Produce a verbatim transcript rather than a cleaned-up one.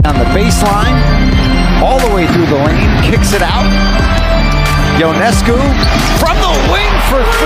On the baseline, all the way through the lane, kicks it out. Ionescu from the wing for three.